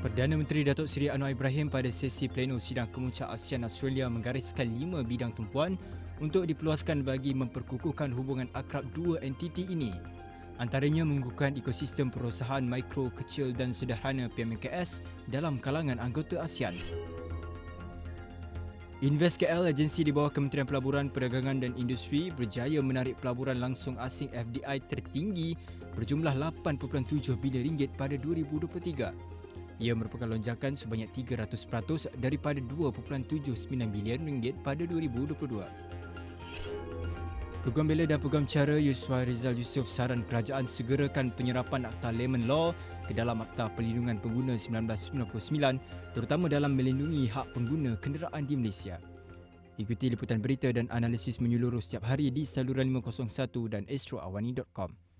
Perdana Menteri Datuk Seri Anwar Ibrahim pada sesi pleno sidang kemuncak ASEAN Australia menggariskan 5 bidang tumpuan untuk dipeluaskan bagi memperkukuhkan hubungan akrab dua entiti ini. Antaranya mengukuhkan ekosistem perusahaan mikro, kecil dan sederhana PMKS dalam kalangan anggota ASEAN. Invest KL, agensi di bawah Kementerian Pelaburan, Perdagangan dan Industri berjaya menarik pelaburan langsung asing FDI tertinggi berjumlah 8.7 bilion ringgit pada 2023. Ia merupakan lonjakan sebanyak 300% daripada 2.79 bilion ringgit pada 2022. Peguam Bela dan Peguam Cara Yusuf Rizal Yusof saran kerajaan segerakan penyerapan Akta Lemon Law ke dalam Akta Perlindungan Pengguna 1999, terutama dalam melindungi hak pengguna kenderaan di Malaysia. Ikuti liputan berita dan analisis menyeluruh setiap hari di saluran 501 dan astroawani.com.